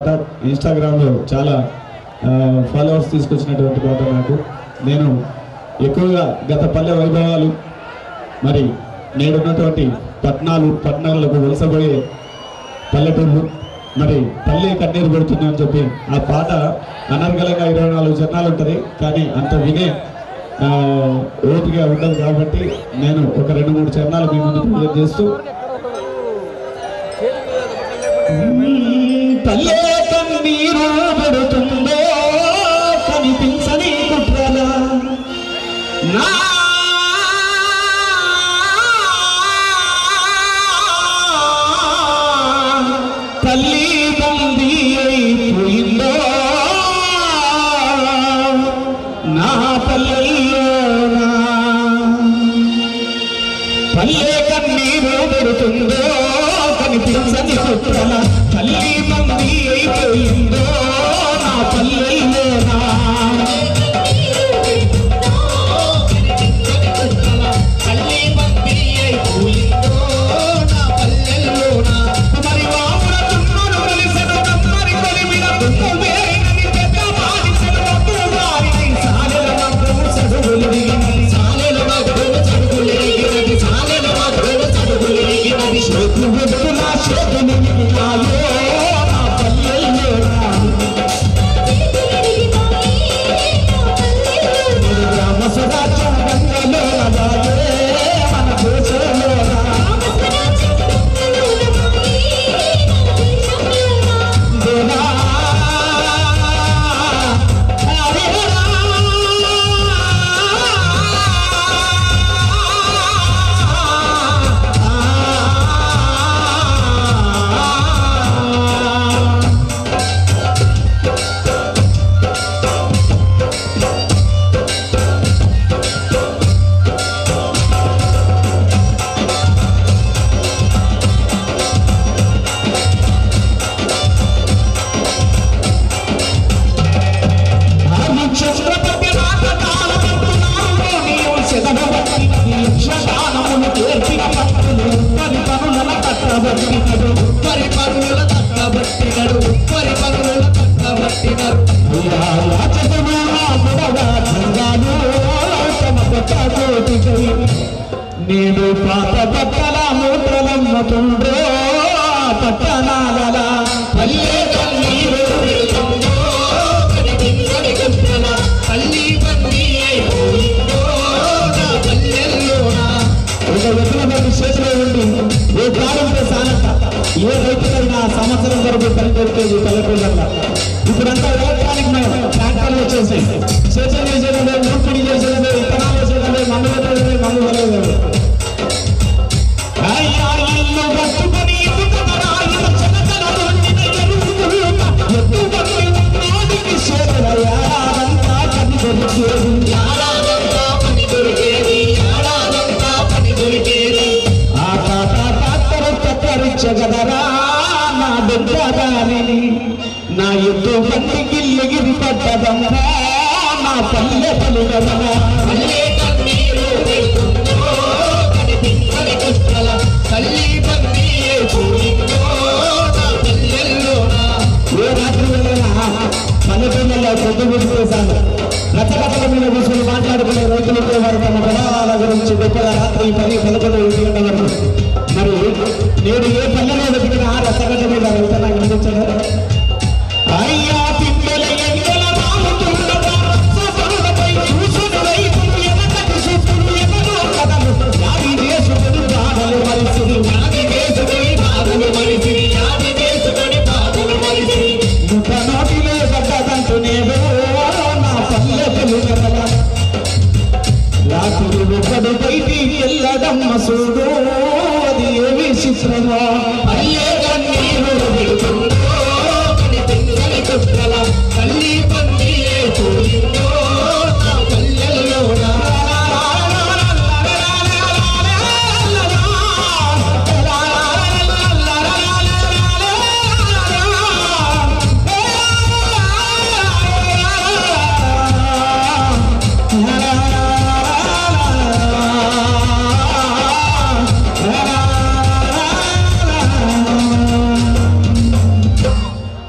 ఇన్స్టాగ్రామ్లో చాలా ఫాలోవర్స్ తీసుకొచ్చినటువంటి పాట నాకు. నేను ఎక్కువగా గత పల్లె వైభవాలు మరి నేడున్నటువంటి పట్టణాలకు వలసపోయే పల్లెటూళ్ళు మరి పల్లె కన్నీరు పెడుతుందని చెప్పి ఆ పాట అనర్గళంగా 24 చరణాలు ఉంటుంది. కానీ అంత వినే ఓపిక ఉండదు కాబట్టి నేను ఒక 2-3 చరణాలు మీ ముందు ప్రజెంట్ చేస్తూ పల్లె కన్నీరు పెడుతుందో కనిపించని కుట్రల నా తల్లి బందీ అయిపోయిందో నా పల్లెల్లోనా పల్లె కన్నీరు పెడుతుందో కనిపించని కుట్రల తల్లి బందీ అయిపోయిందో నా పల్లెల్లోనా నేడు పాత పక్కల మూత్రలమ్మతుండ్రో పట్టణాల పల్లె కన్నీరు పెడుతుందో కనిపించని కుట్రల తల్లి బందీ అయిపోయిందో నా పల్లెల్లోనా. ఒక వ్యక్తుల చేతిలో ఉండి ఏ ప్రారంభ సానట ఏ రైతులైనా సంవత్సరం వరకు పనిపెట్టేది పల్లెటూళ్ళ. ఇప్పుడంతా ఎలక్ట్రానిక్ ట్రాక్టర్లు వచ్చేసి సేద్యం చేసేదంటే నూర్పిడి చేసేదంటే విత్తనాలు చేసేదంటే మందు వలేదు. చగదరా నా బిడ్డదారిని నా ఎద్దు బండి గిల్లిగిరి పడ్డదమ్మా నా పల్లె పలుగదనా పల్లె కన్నీరు పెడుతుందో కనిపించని కుట్రల తల్లి బందీ అయిపోయిందో నా పల్లెల్లోనా. ఏ రాత్రి వెళ్ళినా పల్లెటూళ్ళలో పొద్దు చేశాను. రచకథల మీద కూర్చొని మాట్లాడుకునే రైతులతో వారు తమ పొలాల గురించి గొప్పగా రాత్రి 10-11 గంటల వరకు మరి నేడు ఏ